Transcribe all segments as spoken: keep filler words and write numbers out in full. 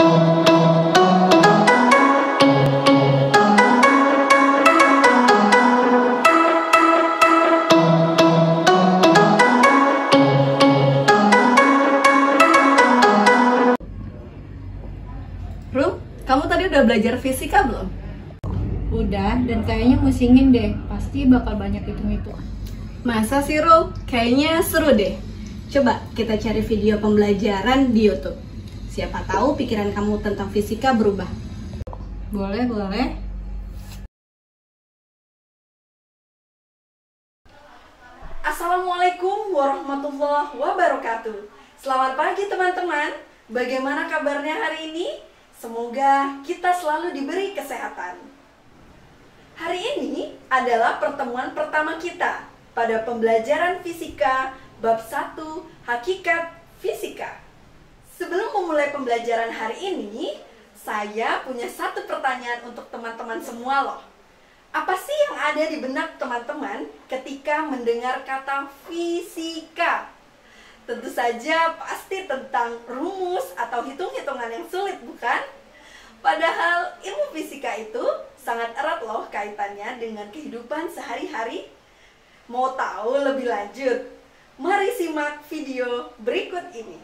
Rum, kamu tadi udah belajar fisika belum? Udah, dan kayaknya musingin deh. Pasti bakal banyak hitung-hitung. Masa sih, Rum? Kayaknya seru deh. Coba kita cari video pembelajaran di YouTube. Siapa tahu pikiran kamu tentang fisika berubah. Boleh, boleh. Assalamualaikum warahmatullahi wabarakatuh. Selamat pagi teman-teman. Bagaimana kabarnya hari ini? Semoga kita selalu diberi kesehatan. Hari ini adalah pertemuan pertama kita pada pembelajaran fisika bab satu Hakikat Fisika. Sebelum memulai pembelajaran hari ini, saya punya satu pertanyaan untuk teman-teman semua loh. Apa sih yang ada di benak teman-teman ketika mendengar kata fisika? Tentu saja pasti tentang rumus atau hitung-hitungan yang sulit, bukan? Padahal ilmu fisika itu sangat erat loh kaitannya dengan kehidupan sehari-hari. Mau tahu lebih lanjut? Mari simak video berikut ini.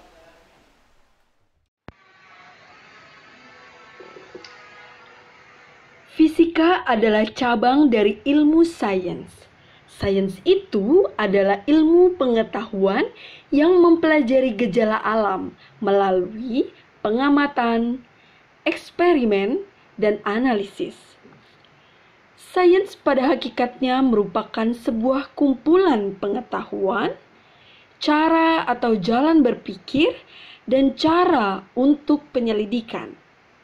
Fisika adalah cabang dari ilmu sains. Sains itu adalah ilmu pengetahuan yang mempelajari gejala alam melalui pengamatan, eksperimen, dan analisis. Sains pada hakikatnya merupakan sebuah kumpulan pengetahuan, cara atau jalan berpikir, dan cara untuk penyelidikan.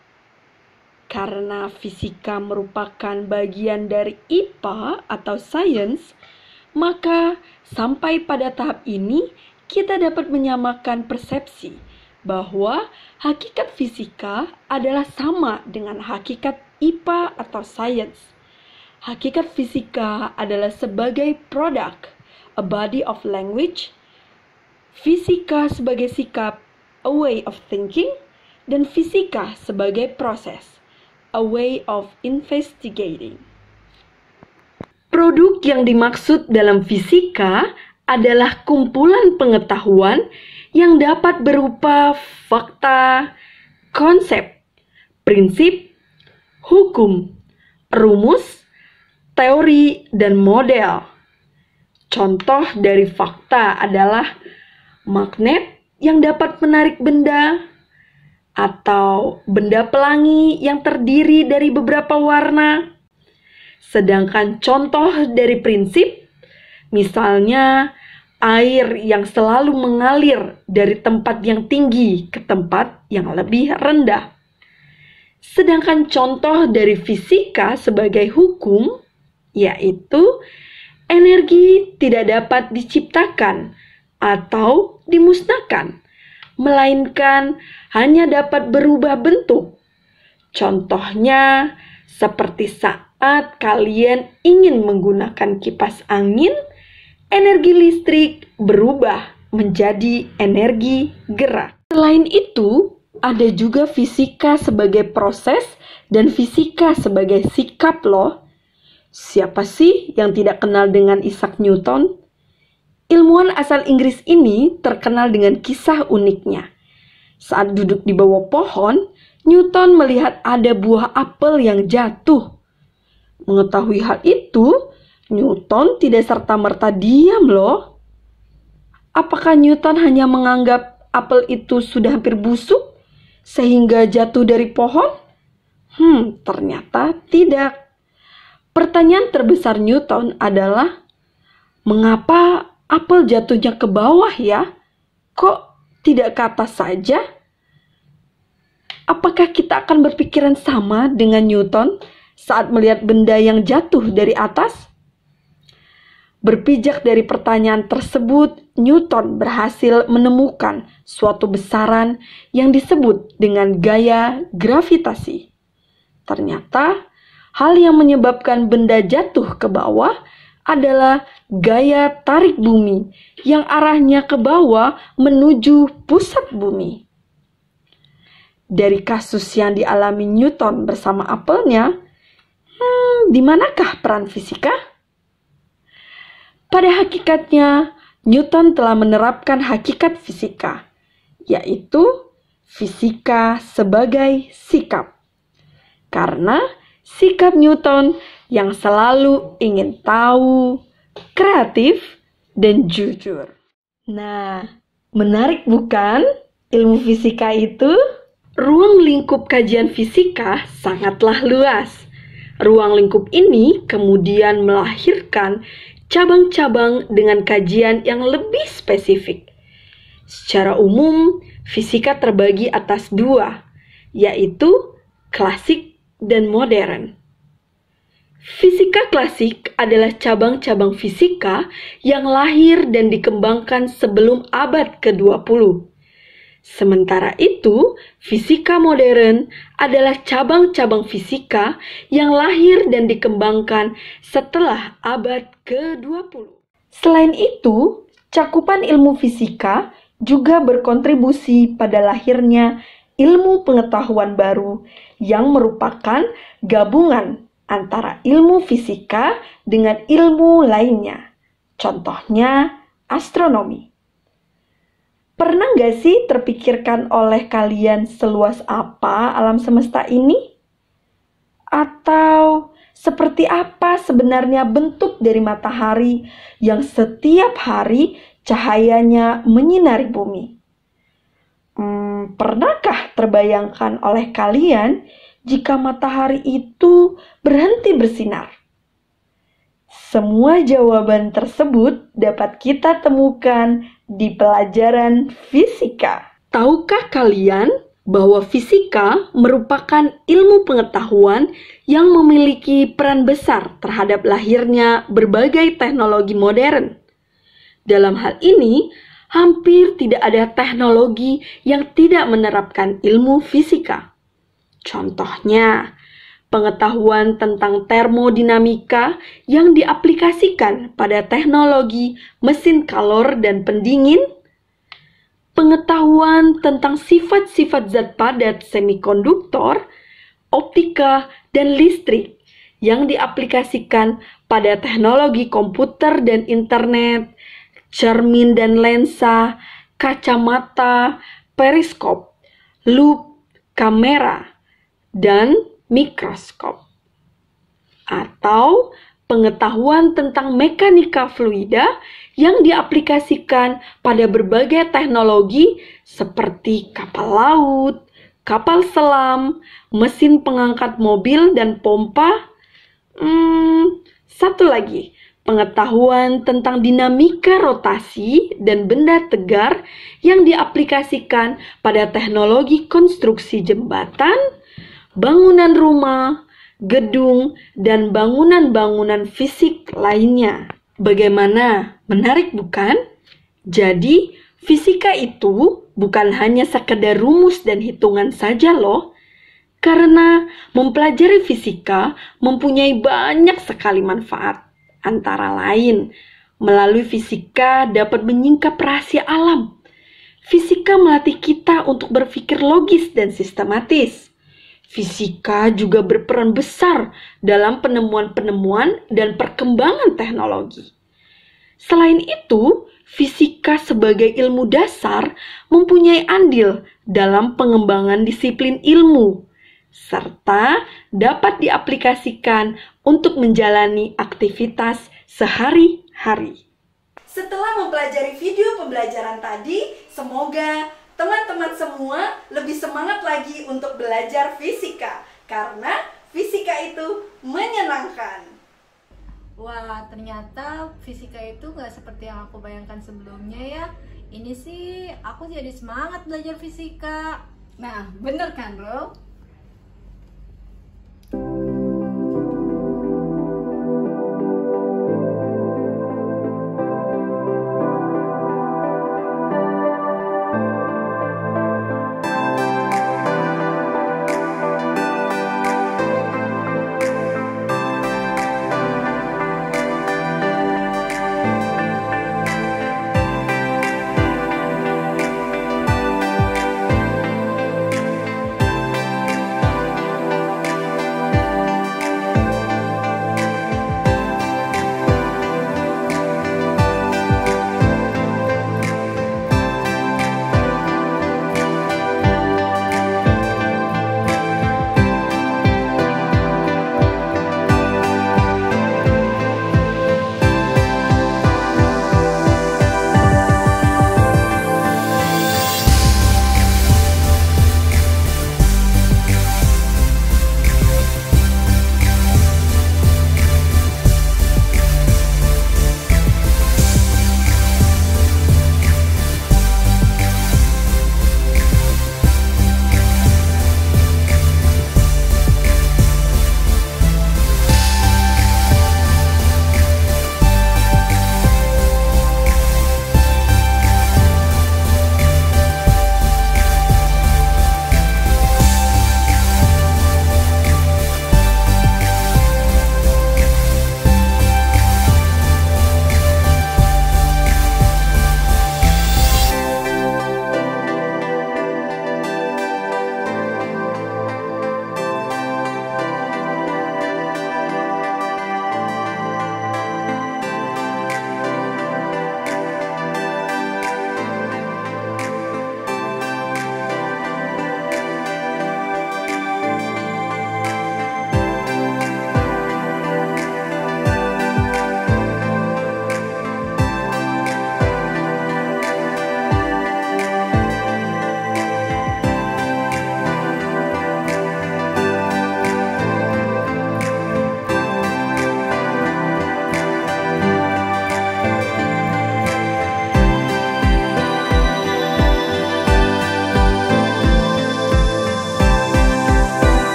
Karena fisika merupakan bagian dari I P A atau sains, maka sampai pada tahap ini kita dapat menyamakan persepsi bahwa hakikat fisika adalah sama dengan hakikat I P A atau sains. Hakikat fisika adalah sebagai produk, a body of language, fisika sebagai sikap, a way of thinking, dan fisika sebagai proses, a way of investigating. Produk yang dimaksud dalam fisika adalah kumpulan pengetahuan yang dapat berupa fakta, konsep, prinsip, hukum, rumus, teori, dan model. Contoh dari fakta adalah magnet yang dapat menarik benda, atau benda pelangi yang terdiri dari beberapa warna. Sedangkan contoh dari prinsip, misalnya air yang selalu mengalir dari tempat yang tinggi ke tempat yang lebih rendah. Sedangkan contoh dari fisika sebagai hukum, yaitu energi tidak dapat diciptakan atau dimusnahkan, melainkan hanya dapat berubah bentuk. Contohnya, seperti saat kalian ingin menggunakan kipas angin, energi listrik berubah menjadi energi gerak. Selain itu, ada juga fisika sebagai proses dan fisika sebagai sikap loh. Siapa sih yang tidak kenal dengan Isaac Newton? Ilmuwan asal Inggris ini terkenal dengan kisah uniknya. Saat duduk di bawah pohon, Newton melihat ada buah apel yang jatuh. Mengetahui hal itu, Newton tidak serta-merta diam loh. Apakah Newton hanya menganggap apel itu sudah hampir busuk sehingga jatuh dari pohon? Hmm, ternyata tidak. Pertanyaan terbesar Newton adalah, mengapa apel jatuhnya ke bawah ya? Kok tidak ke atas saja? Apakah kita akan berpikiran sama dengan Newton saat melihat benda yang jatuh dari atas? Berpijak dari pertanyaan tersebut, Newton berhasil menemukan suatu besaran yang disebut dengan gaya gravitasi. Ternyata, hal yang menyebabkan benda jatuh ke bawah adalah gaya tarik bumi yang arahnya ke bawah menuju pusat bumi. dari kasus yang dialami Newton bersama apelnya, hmm, di manakah peran fisika? Pada hakikatnya, Newton telah menerapkan hakikat fisika, yaitu fisika sebagai sikap. Karena sikap Newton yang selalu ingin tahu, kreatif, dan jujur. Nah, menarik bukan ilmu fisika itu? Ruang lingkup kajian fisika sangatlah luas. Ruang lingkup ini kemudian melahirkan cabang-cabang dengan kajian yang lebih spesifik. Secara umum, fisika terbagi atas dua, yaitu klasik dan modern. Fisika klasik adalah cabang-cabang fisika yang lahir dan dikembangkan sebelum abad ke dua puluh. Sementara itu, fisika modern adalah cabang-cabang fisika yang lahir dan dikembangkan setelah abad ke dua puluh. Selain itu, cakupan ilmu fisika juga berkontribusi pada lahirnya ilmu pengetahuan baru yang merupakan gabungan antara ilmu fisika dengan ilmu lainnya. Contohnya, astronomi. Pernah nggak sih terpikirkan oleh kalian seluas apa alam semesta ini? Atau seperti apa sebenarnya bentuk dari matahari yang setiap hari cahayanya menyinari bumi? Hmm, pernahkah terbayangkan oleh kalian jika matahari itu berhenti bersinar? Semua jawaban tersebut dapat kita temukan di pelajaran fisika. Tahukah kalian bahwa fisika merupakan ilmu pengetahuan yang memiliki peran besar terhadap lahirnya berbagai teknologi modern? Dalam hal ini, hampir tidak ada teknologi yang tidak menerapkan ilmu fisika. Contohnya, pengetahuan tentang termodinamika yang diaplikasikan pada teknologi mesin kalor dan pendingin, pengetahuan tentang sifat-sifat zat padat semikonduktor, optika, dan listrik yang diaplikasikan pada teknologi komputer dan internet, cermin dan lensa, kacamata, periskop, loop, kamera, dan mikroskop. Atau pengetahuan tentang mekanika fluida yang diaplikasikan pada berbagai teknologi seperti kapal laut, kapal selam, mesin pengangkat mobil dan pompa. Hmm, satu lagi, pengetahuan tentang dinamika rotasi dan benda tegar yang diaplikasikan pada teknologi konstruksi jembatan, bangunan rumah, gedung, dan bangunan-bangunan fisik lainnya. Bagaimana? Menarik bukan? Jadi, fisika itu bukan hanya sekedar rumus dan hitungan saja loh. Karena mempelajari fisika mempunyai banyak sekali manfaat. Antara lain, melalui fisika dapat menyingkap rahasia alam. Fisika melatih kita untuk berpikir logis dan sistematis. Fisika juga berperan besar dalam penemuan-penemuan dan perkembangan teknologi. Selain itu, fisika sebagai ilmu dasar mempunyai andil dalam pengembangan disiplin ilmu, serta dapat diaplikasikan untuk menjalani aktivitas sehari-hari. Setelah mempelajari video pembelajaran tadi, semoga teman-teman semua lebih semangat lagi untuk belajar fisika, karena fisika itu menyenangkan. Wah, ternyata fisika itu gak seperti yang aku bayangkan sebelumnya ya. Ini sih aku jadi semangat belajar fisika. Nah, bener kan bro?